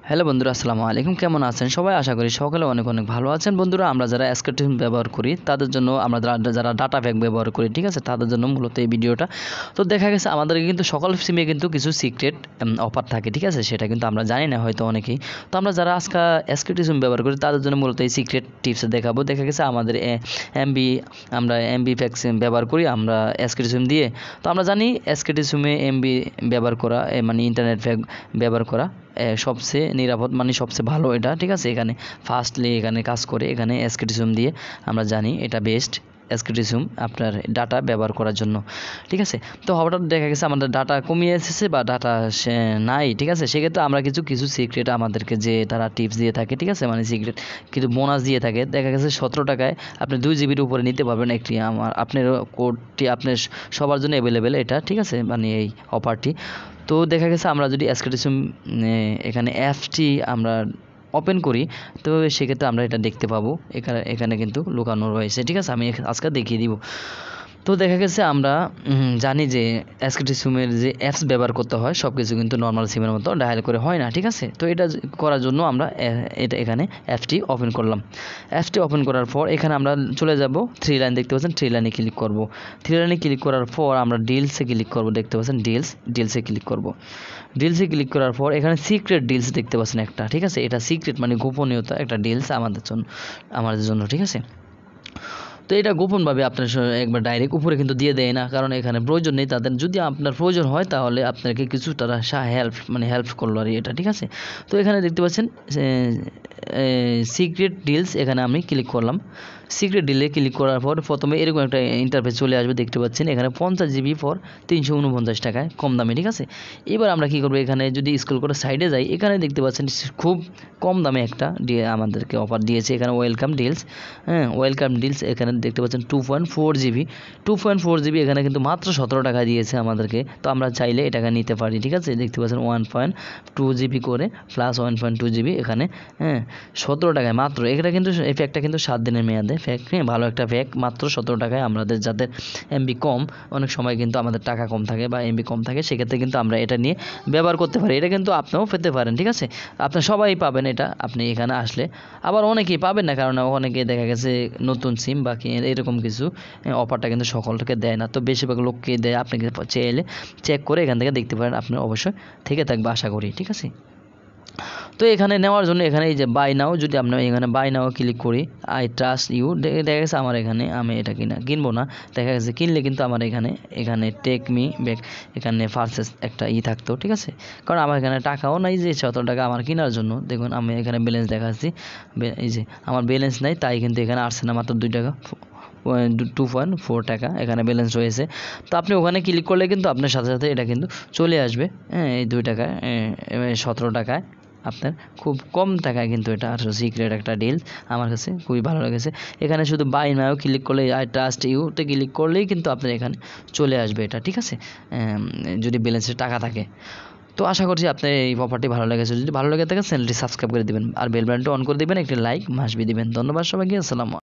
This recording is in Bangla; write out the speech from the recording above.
হ্যালো বন্ধুরা, আসসালামু আলাইকুম। কেমন আছেন সবাই? আশা করি সকলে অনেক অনেক ভালো আছেন। বন্ধুরা, আমরা যারা skitto ব্যবহার করি তাদের জন্য, আমরা যারা ডাটা প্যাক ব্যবহার করি, ঠিক আছে, তাদের জন্য মূলত এই ভিডিওটা। তো দেখা গেছে আমাদের কিন্তু সকল সিমে কিন্তু কিছু সিক্রেট অফার থাকে, ঠিক আছে, সেটা কিন্তু আমরা জানি না হয়তো অনেকেই। তো আমরা যারা আজকে skitto সিম ব্যবহার করি তাদের জন্য মূলত এই সিক্রেট টিপস দেখাবো। দেখা গেছে আমাদের আমরা এমবি প্যাক সিম ব্যবহার করি আমরা skitto সিম দিয়ে। তো আমরা জানি skitto সিমে এমবি ব্যবহার করা মানে ইন্টারনেট প্যাক ব্যবহার করা সবচেয়ে নিরাপদ, মানে সবচেয়ে ভালো এটা, ঠিক আছে। এখানে ফাস্টলি এখানে কাজ করে, এখানে skitto সিম দিয়ে আমরা জানি এটা বেস্ট skitto সিম আপনার ডাটা ব্যবহার করার জন্য, ঠিক আছে। তো হঠাৎ দেখা গেছে আমাদের ডাটা কমিয়ে এসেছে বা ডাটা নাই, ঠিক আছে, সেক্ষেত্রে আমরা কিছু সিক্রেট আমাদেরকে যে তারা টিপস দিয়ে থাকে, ঠিক আছে, মানে সিক্রেট কিছু বোনাস দিয়ে থাকে। দেখা গেছে 17 টাকায় আপনি 2 জিবির উপরে নিতে পারবেন একটি। আপনার কোডটি আপনার সবার জন্য অ্যাভেলেবেল এটা, ঠিক আছে, মানে এই অফারটি। তো দেখা গেছে আমরা যদি skitto সিম এখানে অ্যাপসটি আমরা ওপেন করি, তো সেক্ষেত্রে আমরা এটা দেখতে পাবো। এখানে কিন্তু লুকানো রয়েছে, ঠিক আছে, আমি আজকে দেখিয়ে দিব। তো দেখা গেছে আমরা জানি যে skitto সিমের যে অ্যাপস ব্যবহার করতে হয় সব কিছু কিন্তু নর্মাল সিমের মতো ডায়াল করে হয় না, ঠিক আছে। তো এটা করার জন্য আমরা এখানে অ্যাপসটি ওপেন করলাম। অ্যাপসটি ওপেন করার পর এখানে আমরা চলে যাব, 3 লাইন দেখতে পাচ্ছেন, 3 লাইনে ক্লিক করব। 3 লাইনে ক্লিক করার পর আমরা ডিলসে ক্লিক করব, দেখতে পাচ্ছেন ডিলসে ক্লিক করব। ডিলসে ক্লিক করার পর এখানে সিক্রেট ডিলস দেখতে পাচ্ছেন একটা, ঠিক আছে, এটা সিক্রেট মানে গোপনীয়তা একটা ডিলস আমাদের জন্য, ঠিক আছে। তো এটা গোপনভাবে আপনার একবার ডাইরেক্ট উপরে কিন্তু দিয়ে দেয় না, কারণ এখানে প্রয়োজন নেই তাদের। যদি আপনার প্রয়োজন হয় তাহলে আপনাকে কিছু তারা হেল্প করলো আর এটা, ঠিক আছে। তো এখানে দেখতে পাচ্ছেন সিক্রেট ডিলস, এখানে আমি ক্লিক করলাম। সিক্রেট ডিলে ক্লিক করার পর প্রথমে এরকম একটা ইন্টারফেস চলে আসবে, দেখতে পাচ্ছেন এখানে 50 জিবি ফর 349 টাকায়, কম দামে, ঠিক আছে। এবার আমরা কী করবো, এখানে যদি স্ক্রল করে সাইডে যাই, এখানে দেখতে পাচ্ছেন খুব কম দামে একটা আমাদেরকে অফার দিয়েছে এখানে, ওয়েলকাম ডিলস। এখানে দেখতে পাচ্ছেন 2.4 জিবি, 2.4 জিবি এখানে কিন্তু মাত্র 17 টাকা দিয়েছে আমাদেরকে। তো আমরা চাইলে এটাকে নিতে পারি, ঠিক আছে। দেখতে পাচ্ছেন 1.2 জিবি করে প্লাস 1.2 জিবি এখানে, 17 টাকায় মাত্র। এটা কিন্তু এই প্যাকটা কিন্তু 7 দিনের মেয়াদে প্যাক, ভালো একটা প্যাক, মাত্র 17 টাকায়। আমাদের যাদের এমবি কম, অনেক সময় কিন্তু আমাদের টাকা কম থাকে বা এমবি কম থাকে, সেক্ষেত্রে কিন্তু আমরা এটা নিয়ে ব্যবহার করতে পারি। এটা কিন্তু আপনিও পেতে পারেন, ঠিক আছে, আপনার সবাই পাবেন এটা আপনি এখানে আসলে। আবার অনেকেই পাবেন না, কারণ অনেকে দেখা গেছে নতুন সিম বা এরকম কিছু অফারটা কিন্তু সকলকে দেয় না, তো বেশিরভাগ লোককে দেয়। আপনাকে চাইলে চেক করে এখান থেকে দেখতে পারেন, আপনি অবশ্যই থেকে থাকবে আশা করি, ঠিক আছে। তো এখানে নেওয়ার জন্য এখানে এই যে বাই নাও, যদি আমরা এখানে বাই নাও ক্লিক করি, আই ট্রাস্ট ইউ, দেখা গেছে আমার এখানে আমি এটা কিনবো না। দেখা গেছে কিনলে কিন্তু আমার এখানে টেক মি ব্যাক, এখানে পারচেস একটা থাকতো, ঠিক আছে, কারণ আমার এখানে টাকাও নাই যে 17 টাকা আমার কেনার জন্য। দেখুন আমি এখানে ব্যালেন্স দেখাচ্ছি, এই যে আমার ব্যালেন্স নাই, তাই কিন্তু এখানে আসছে না, মাত্র 2 টাকা 2.4 টাকা এখানে ব্যালেন্স রয়েছে। তো আপনি ওখানে ক্লিক করলে কিন্তু আপনার সাথে সাথে এটা কিন্তু চলে আসবে, এই 2 টাকায় 17 টাকায় আপনার খুব কম টাকায় কিন্তু এটা। আর সিক্রেট একটা ডিল আমার কাছে খুবই ভালো লেগেছে। এখানে শুধু বাই নাও ক্লিক করলে, আই ট্রাস্ট ইউতে ক্লিক করলেই কিন্তু আপনার এখানে চলে আসবে এটা, ঠিক আছে, যদি ব্যালেন্সের টাকা থাকে। তো আশা করছি আপনার এই অফারটি ভালো লেগেছে। যদি ভালো লেগে থাকে চ্যানেলটি সাবস্ক্রাইব করে দেবেন আর বেল বাটনটি অন করে দেবেন, একটি লাইক মাসবি দিবেন। ধন্যবাদ সবাইকে, আসসালামু আলাইকুম।